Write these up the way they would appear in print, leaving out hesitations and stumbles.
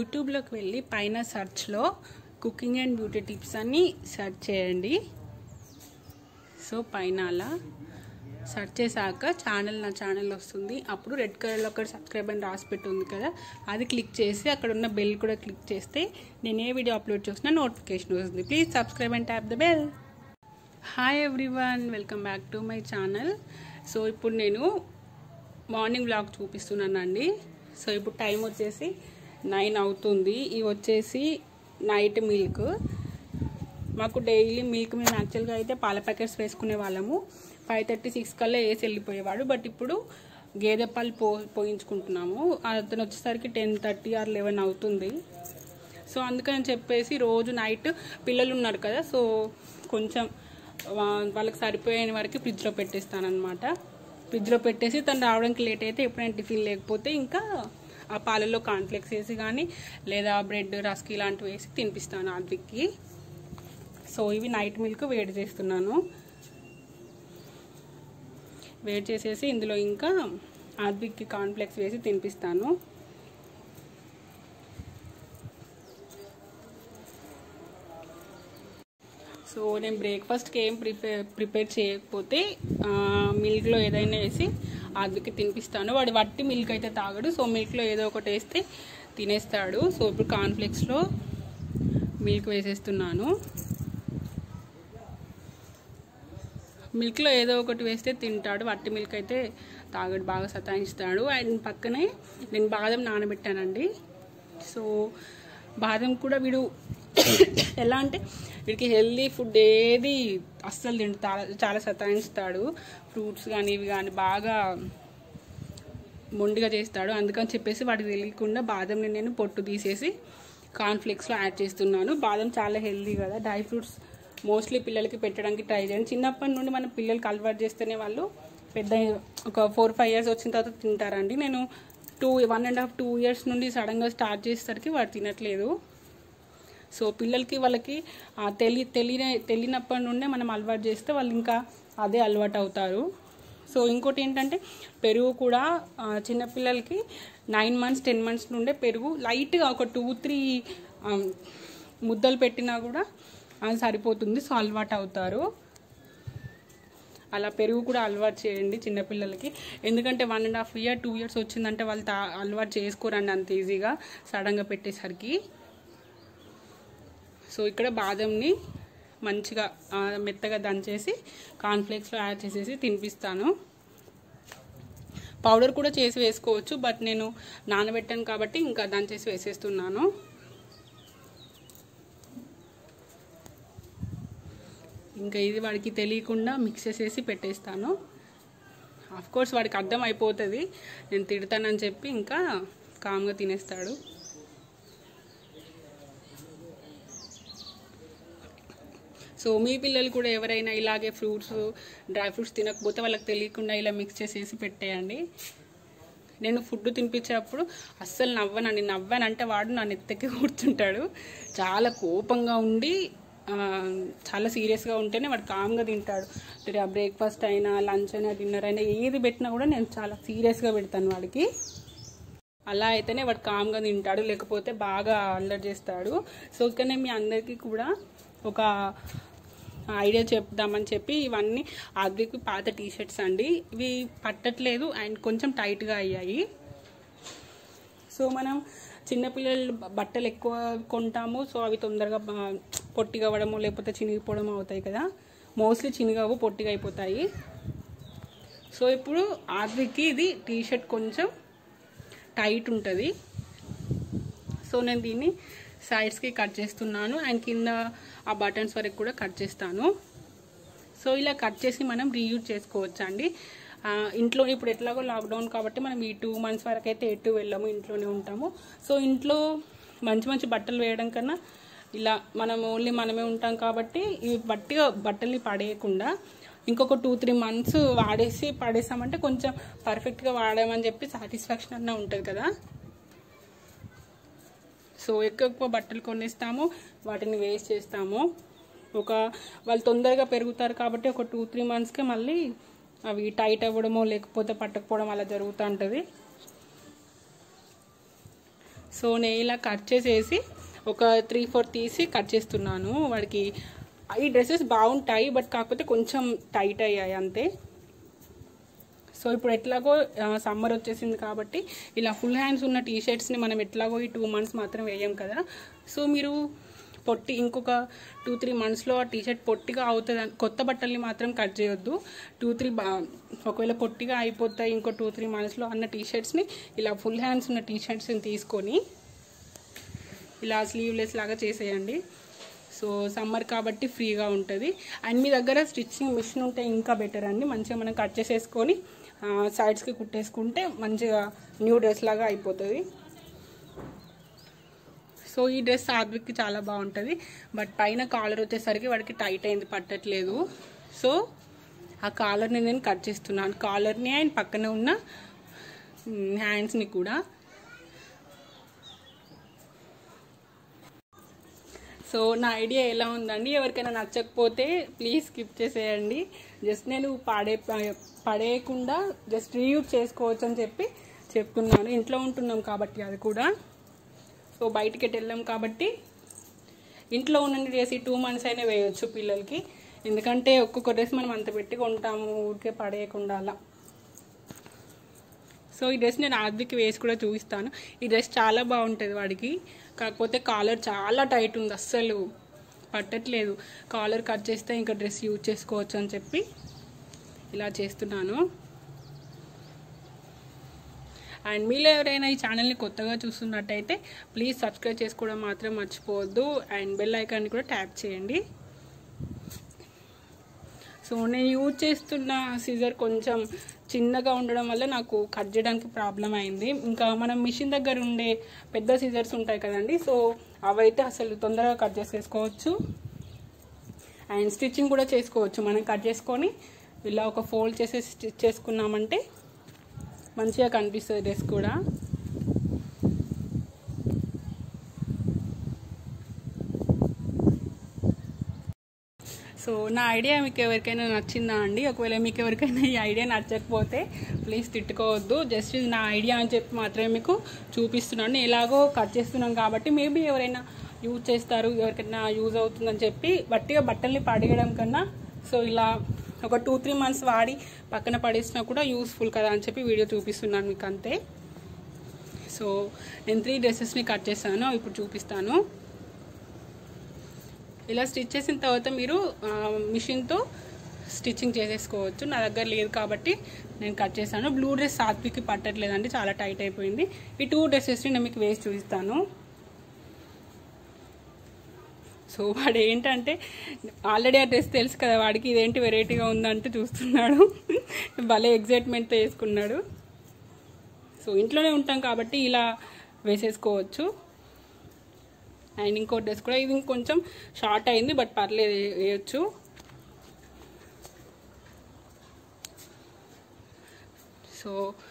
యూట్యూబ్లోకి వెళ్ళి పైన సెర్చ్లో కుకింగ్ అండ్ బ్యూటీ టిప్స్ అని సెర్చ్ చేయండి. సో పైన అలా సెర్చ్ చేశాక నా ఛానల్ వస్తుంది. అప్పుడు రెడ్ కలర్లో ఒక సబ్స్క్రైబ్ అని రాసి పెట్టి ఉంది కదా, అది క్లిక్ చేసి అక్కడ ఉన్న బెల్ కూడా క్లిక్ చేస్తే నేను ఏ వీడియో అప్లోడ్ చేసినా నోటిఫికేషన్ వస్తుంది. Please subscribe and tap the bell. Hi everyone, welcome back to my channel. So ఇప్పుడు నేను మార్నింగ్ వ్లాగ్ చూపిస్తున్నానండి. సో ఇప్పుడు టైం వచ్చేసి 9 అవుతుంది. ఇవి వచ్చేసి నైట్ మిల్క్. మాకు డైలీ మిల్క్ మేము యాక్చువల్గా అయితే పాల ప్యాకెట్స్ వేసుకునే వాళ్ళము. 5:30-6 కల్లా వేసి వెళ్ళిపోయేవాడు. బట్ ఇప్పుడు గేదె పాలు పోయించుకుంటున్నాము. అతను వచ్చేసరికి 10:30 or 11 అవుతుంది. సో అందుకని చెప్పేసి రోజు నైట్ పిల్లలు ఉన్నారు కదా, సో కొంచెం వాళ్ళకి సరిపోయే వరకు ఫ్రిడ్జ్లో పెట్టేస్తానమాట. ఫ్రిడ్జ్లో పెట్టేసి తను రావడానికి లేట్ అయితే ఎప్పుడైనా టిఫిన్ లేకపోతే ఇంకా ఆ పాలల్లో కాన్ఫ్లెక్స్ వేసి కానీ లేదా బ్రెడ్ రస్క్ ఇలాంటివి వేసి తినిపిస్తాను ఆద్విక్కి. సో ఇవి నైట్ మిల్క్ వేడి చేస్తున్నాను. వేడి చేసేసి ఇందులో ఇంకా ఆద్విక్కి కాన్ఫ్లెక్స్ వేసి తినిపిస్తాను. సో నేను బ్రేక్ఫాస్ట్కి ఏం ప్రిపేర్ చేయకపోతే మిల్క్లో ఏదైనా వేసి ఆద్విక్కి తినిపిస్తాను. వాడు వట్టి మిల్క్ అయితే తాగడు. సో మిల్క్లో ఏదో ఒకటి వేస్తే తినేస్తాడు. సో ఇప్పుడు కాన్ఫ్లెక్స్లో మిల్క్ వేసేస్తున్నాను. మిల్క్లో ఏదో ఒకటి వేస్తే తింటాడు, వట్టి మిల్క్ అయితే తాగడు, బాగా సతాయిస్తాడు. అండ్ పక్కనే నేను బాదం నానబెట్టానండి. సో బాదం కూడా వీడు ఎలా అంటే వీడికి హెల్దీ ఫుడ్ ఏది అస్సలు చాలా సతాయిస్తాడు. ఫ్రూట్స్ కానీ ఇవి కానీ బాగా మొండిగా చేస్తాడు. అందుకని చెప్పేసి వాడికి తెలియకుండా బాదంని నేను పొట్టు తీసేసి కాన్ఫ్లెక్స్లో యాడ్ చేస్తున్నాను. బాదం చాలా హెల్దీ కదా, డ్రై ఫ్రూట్స్ మోస్ట్లీ పిల్లలకి పెట్టడానికి ట్రై చేయండి. చిన్నప్పటి నుండి మనం పిల్లలకి అలవాటు చేస్తేనే వాళ్ళు పెద్ద ఒక 4-5 years వచ్చిన తర్వాత తింటారండి. నేను 1.5-2 years నుండి సడన్గా స్టార్ట్ చేసేసరికి వాడు తినట్లేదు. సో పిల్లలకి వాళ్ళకి తెలియనప్పటి నుండే మనం అలవాటు చేస్తే వాళ్ళు ఇంకా అదే అలవాటు అవుతారు. సో ఇంకోటి ఏంటంటే పెరుగు కూడా చిన్నపిల్లలకి 9 months 10 months నుండే పెరుగు లైట్గా ఒక 2-3 ముద్దలు పెట్టినా కూడా అది సరిపోతుంది. సో అలవాటు అవుతారు. అలా పెరుగు కూడా అలవాటు చేయండి చిన్నపిల్లలకి. ఎందుకంటే 1.5 year 2 years వచ్చిందంటే వాళ్ళు అలవాటు చేసుకోరండి అంత ఈజీగా సడన్గా పెట్టేసరికి. సో ఇక్కడ బాదంని మంచిగా మెత్తగా దంచేసి కాన్ఫ్లెక్స్లో యాడ్ చేసేసి తినిపిస్తాను. పౌడర్ కూడా చేసి వేసుకోవచ్చు, బట్ నేను నానబెట్టాను కాబట్టి ఇంకా దంచేసి వేసేస్తున్నాను. ఇంకా ఇది వాడికి తెలియకుండా మిక్స్ చేసేసి పెట్టేస్తాను. ఆఫ్కోర్స్ వాడికి అర్థం అయిపోతుంది నేను తిడతానని చెప్పి, ఇంకా కామ్గా తినేస్తాడు. సో మీ పిల్లలు కూడా ఎవరైనా ఇలాగే డ్రై ఫ్రూట్స్ తినకపోతే వాళ్ళకి తెలియకుండా ఇలా మిక్స్ చేసేసి పెట్టేయండి. నేను ఫుడ్ తినిపించేటప్పుడు అస్సలు నవ్వానంటే వాడు నా నెత్తకి కూర్చుంటాడు. చాలా కోపంగా ఉండి చాలా సీరియస్గా ఉంటేనే వాడు కామ్గా తింటాడు. బ్రేక్ఫాస్ట్ అయినా లంచ్ అయినా డిన్నర్ అయినా ఏది పెట్టినా కూడా నేను చాలా సీరియస్గా పెడతాను వాడికి. అలా అయితేనే వాడు కామ్గా తింటాడు, లేకపోతే బాగా అల్లరి చేస్తాడు. సో ఇక్కడనే మీ అందరికీ కూడా ఒక ఐడియా చెప్దామని చెప్పి ఇవన్నీ ఆద్విక్కి పాత టీషర్ట్స్ అండి. ఇవి పట్టట్లేదు అండ్ కొంచెం టైట్గా అయ్యాయి. సో మనం చిన్నపిల్లలు బట్టలు ఎక్కువ కొంటాము, సో అవి తొందరగా పొట్టిగా అవ్వడము లేకపోతే చినిగిపోవడం అవుతాయి కదా. మోస్ట్లీ చినిగవు, పొట్టిగా అయిపోతాయి. సో ఇప్పుడు ఆద్విక్కి ఇది టీషర్ట్ కొంచెం టైట్ ఉంటుంది. సో నేను దీన్ని సైడ్స్కి కట్ చేస్తున్నాను అండ్ కింద ఆ బటన్స్ వరకు కూడా కట్ చేస్తాను. సో ఇలా కట్ చేసి మనం రీయూజ్ చేసుకోవచ్చు అండి. ఇంట్లో ఇప్పుడు ఎట్లాగో లాక్డౌన్ కాబట్టి మనం ఈ 2 months వరకు అయితే ఎటు వెళ్ళాము, ఇంట్లోనే ఉంటాము. సో ఇంట్లో మంచి బట్టలు వేయడం కన్నా ఇలా మనం ఓన్లీ మనమే ఉంటాం కాబట్టి ఈ బట్టల్ని పడేయకుండా ఇంకొక 2-3 months వాడేసి పడేసామంటే కొంచెం పర్ఫెక్ట్గా వాడామని చెప్పి సాటిస్ఫాక్షన్ అన్న ఉంటుంది కదా. సో ఎక్కువ బట్టలు కొనేస్తాము, వాటిని వేస్ట్ చేస్తాము. వాళ్ళు తొందరగా పెరుగుతారు కాబట్టి ఒక 2-3 monthsకే మళ్ళీ అవి టైట్ అవ్వడమో లేకపోతే పట్టకపోవడం అలా జరుగుతూ ఉంటుంది. సో నేను ఇలా కట్ చేసేసి ఒక 3-4 తీసి కట్ చేస్తున్నాను. వాడికి ఈ డ్రెస్సెస్ బాగుంటాయి, బట్ కాకపోతే కొంచెం టైట్ అయ్యాయి అంతే. సో ఇప్పుడు ఎట్లాగో సమ్మర్ వచ్చేసింది కాబట్టి ఇలా ఫుల్ హ్యాండ్స్ ఉన్న టీషర్ట్స్ని మనం ఎట్లాగో ఈ 2 months మాత్రం వేయం కదా. సో మీరు ఇంకొక 2-3 monthsలో ఆ టీషర్ట్ పొట్టిగా అవుతుంది. కొత్త బట్టల్ని మాత్రం కట్ చేయొద్దు. 2-3 ఒకవేళ పొట్టిగా అయిపోతాయి ఇంకో 2-3 monthsలో అన్న టీషర్ట్స్ని ఇలా ఫుల్ హ్యాండ్స్ ఉన్న టీషర్ట్స్ని తీసుకొని ఇలా స్లీవ్లెస్ లాగా చేసేయండి. సో సమ్మర్ కాబట్టి ఫ్రీగా ఉంటుంది. అండ్ మీ దగ్గర స్టిచ్చింగ్ మిషన్ ఉంటే ఇంకా బెటర్ అండి. మంచిగా మనం కట్ చేసేసుకొని సైడ్స్కి కుట్టేసుకుంటే మంచిగా న్యూ డ్రెస్ లాగా అయిపోతుంది. సో ఈ డ్రెస్ ఆద్విక్కి చాలా బాగుంటుంది, బట్ పైన కాలర్ వచ్చేసరికి వాడికి టైట్ అయింది, పట్టట్లేదు. సో ఆ కాలర్ని నేను కట్ చేస్తున్నాను, కాలర్ని అండ్ పక్కన ఉన్న హ్యాండ్స్ని కూడా. సో నా ఐడియా ఎలా ఉందండి? ఎవరికైనా నచ్చకపోతే ప్లీజ్ స్కిప్ చేసేయండి. జస్ట్ నేను పడేయకుండా జస్ట్ రీయూజ్ చేసుకోవచ్చు అని చెప్పి చెప్తున్నాను. ఇంట్లో ఉంటున్నాం కాబట్టి అది కూడా. సో బయటికి వెళ్ళాం కాబట్టి ఇంట్లో ఉన్న డ్రెస్ 2 months అయినా వేయచ్చు పిల్లలకి. ఎందుకంటే ఒక్కొక్క డ్రెస్ మనం అంత పెట్టి కొంటాము, ఊరికే పడేయకుండా అలా. సో ఈ డ్రెస్ నేను ఆద్వికి వేసి కూడా చూపిస్తాను. ఈ డ్రెస్ చాలా బాగుంటుంది వాడికి, కాకపోతే కాలర్ చాలా టైట్ ఉంది, అస్సలు పట్టట్లేదు. కాలర్ కట్ చేస్తే ఇంకా డ్రెస్ యూజ్ చేసుకోవచ్చు అని చెప్పి ఇలా చేస్తున్నాను. అండ్ మీలో ఎవరైనా ఈ ఛానల్ని కొత్తగా చూస్తున్నట్టయితే ప్లీజ్ సబ్స్క్రైబ్ చేసుకోవడం మాత్రం మర్చిపోవద్దు. అండ్ బెల్ ఐకాన్ని కూడా ట్యాప్ చేయండి. సో నేను యూజ్ చేస్తున్న సిజర్ కొంచెం చిన్నగా ఉండడం వల్ల నాకు కట్ చేయడానికి ప్రాబ్లం అయింది. ఇంకా మనం మిషన్ దగ్గర ఉండే పెద్ద సిజర్స్ ఉంటాయి కదండి, సో అవైతే అసలు తొందరగా కట్ చేసేసుకోవచ్చు. అండ్ స్టిచ్చింగ్ కూడా చేసుకోవచ్చు. మనం కట్ చేసుకొని ఇలా ఒక ఫోల్డ్ చేసి స్టిచ్ చేసుకున్నామంటే మంచిగా కనిపిస్తుంది డ్రెస్ కూడా. సో నా ఐడియా మీకు ఎవరికైనా నచ్చిందా అండి? ఒకవేళ మీకు ఎవరికైనా ఈ ఐడియా నచ్చకపోతే ప్లీజ్ తిట్టుకోవద్దు. జస్ట్ ఇది నా ఐడియా అని చెప్పి మాత్రమే మీకు చూపిస్తున్నాను. ఎలాగో కట్ చేస్తున్నాను కాబట్టి మేబీ ఎవరైనా యూజ్ చేస్తారు, ఎవరికైనా యూజ్ అవుతుందని చెప్పి బట్టిగా బట్టల్ని పడేయడం కన్నా సో ఇలా ఒక 2-3 months వాడి పక్కన పడేసినా కూడా యూస్ఫుల్ కదా అని చెప్పి వీడియో చూపిస్తున్నాను మీకు అంతే. సో నేను 3 డ్రెస్సెస్ని కట్ చేశాను, ఇప్పుడు చూపిస్తాను. ఇలా స్టిచ్ చేసిన తర్వాత మీరు మిషన్తో స్టిచ్చింగ్ చేసేసుకోవచ్చు. నా దగ్గర లేదు కాబట్టి నేను కట్ చేశాను. బ్లూ డ్రెస్ సాత్విక్కి పట్టట్లేదండి, చాలా టైట్ అయిపోయింది. ఈ 2 డ్రెస్సెస్ని నేను మీకు వేసి చూపిస్తాను. సో వాడు ఏంటంటే ఆల్రెడీ ఆ డ్రెస్ తెలుసు కదా వాడికి, ఇదేంటి వెరైటీగా ఉందంటే చూస్తున్నాడు. భలే ఎగ్జైట్మెంట్తో వేసుకున్నాడు. సో ఇంట్లోనే ఉంటాం కాబట్టి ఇలా వేసేసుకోవచ్చు. అండ్ ఇంకో డ్రెస్ కూడా ఇది కొంచెం షార్ట్ అయింది, బట్ పర్లేదు వేయచ్చు. సో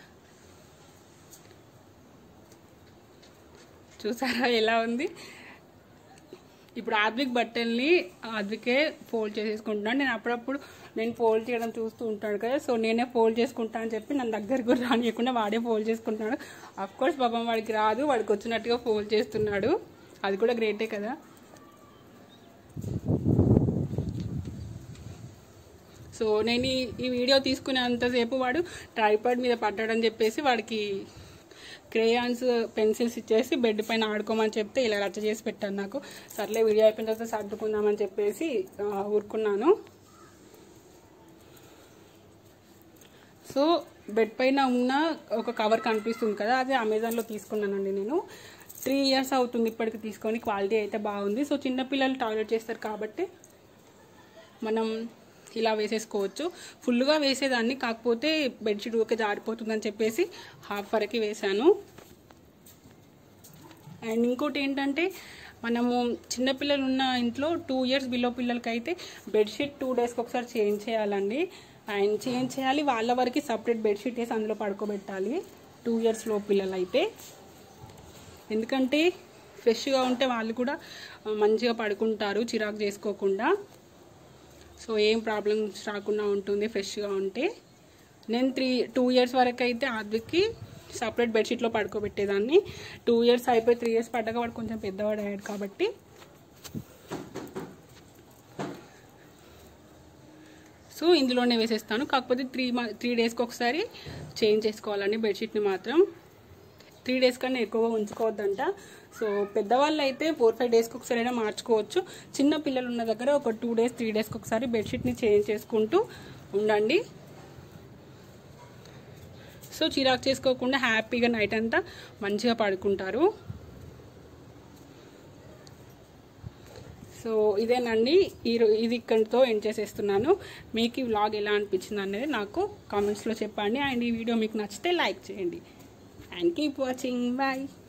చూసారా ఎలా ఉంది? ఇప్పుడు ఆద్విక్ బట్టల్ని ఆద్వికే ఫోల్డ్ చేసేసుకుంటున్నాను. నేను అప్పుడప్పుడు నేను ఫోల్డ్ చేయడం చూస్తూ ఉంటాడు కదా, సో నేనే ఫోల్డ్ చేసుకుంటా అని చెప్పి నన్ను దగ్గర కూడా రానియకుండా వాడే ఫోల్డ్ చేసుకుంటున్నాడు. అఫ్కోర్స్ పాపం వాడికి రాదు, వాడికి వచ్చినట్టుగా ఫోల్డ్ చేస్తున్నాడు. అది కూడా గ్రేటే కదా. సో నేను ఈ వీడియో తీసుకునేంతసేపు వాడు ట్రైపాడ్ మీద పడ్డాడని చెప్పేసి వాడికి క్రేయాన్స్ పెన్సిల్స్ ఇచ్చేసి బెడ్ పైన ఆడుకోమని చెప్తే ఇలా రచ్చ చేసి పెట్టాను. నాకు సర్లే వీడియో అయిపోయిన తర్వాత సర్దుకుందామని చెప్పేసి ఊరుకున్నాను. సో బెడ్ పైన ఉన్న ఒక కవర్ కనిపిస్తుంది కదా, అది అమెజాన్లో తీసుకున్నానండి నేను. 3 years అవుతుంది ఇప్పటికి తీసుకొని. క్వాలిటీ అయితే బాగుంది. సో చిన్నపిల్లలు టాయిలెట్ చేస్తారు కాబట్టి మనం ఇలా వేసేసుకోవచ్చు. ఫుల్గా వేసేదాన్ని, కాకపోతే బెడ్షీట్ ఊరికే జారిపోతుందని చెప్పేసి హాఫ్ వరకు వేసాను. అండ్ ఇంకోటి ఏంటంటే మనము చిన్నపిల్లలు ఉన్న ఇంట్లో 2 years బిలో పిల్లలకైతే బెడ్షీట్ 2 daysకి ఒకసారి చేంజ్ చేయాలండి. అండ్ చేంజ్ చేయాలి, వాళ్ళ వరకు సపరేట్ బెడ్షీట్ వేసి అందులో పడుకోబెట్టాలి 2 years లో పిల్లలు అయితే. ఎందుకంటే ఫ్రెష్గా ఉంటే వాళ్ళు కూడా మంచిగా పడుకుంటారు చిరాకు చేసుకోకుండా. సో ఏం ప్రాబ్లమ్స్ రాకుండా ఉంటుంది ఫ్రెష్గా ఉంటే. నేను 2 years వరకు అయితే ఆద్విక్కి సపరేట్ బెడ్షీట్లో పడుకోబెట్టేదాన్ని. 2 years అయిపోయి 3 years పడ్డాక వాడు కొంచెం పెద్దవాడు అయ్యాడు కాబట్టి సో ఇందులోనే వేసేస్తాను. కాకపోతే 3 daysకి ఒకసారి చేంజ్ చేసుకోవాలండి బెడ్షీట్ని మాత్రం. 3 days కన్నా ఎక్కువగా ఉంచుకోవద్దంట. సో పెద్దవాళ్ళు అయితే 4-5 daysకి ఒకసారి అయినా మార్చుకోవచ్చు. చిన్న పిల్లలు ఉన్న దగ్గర ఒక 2 days 3 daysకి ఒకసారి బెడ్షీట్ని చేంజ్ చేసుకుంటూ ఉండండి. సో చిరాకు చేసుకోకుండా హ్యాపీగా నైట్ అంతా మంచిగా పడుకుంటారు. సో ఇదేనండి, ఇది ఇక్కడితో ఎండ్ చేసేస్తున్నాను. మీకు ఈ వ్లాగ్ ఎలా అనిపించింది అనేది నాకు కామెంట్స్లో చెప్పండి. అండ్ ఈ వీడియో మీకు నచ్చితే లైక్ చేయండి. And keep watching. బాయ్.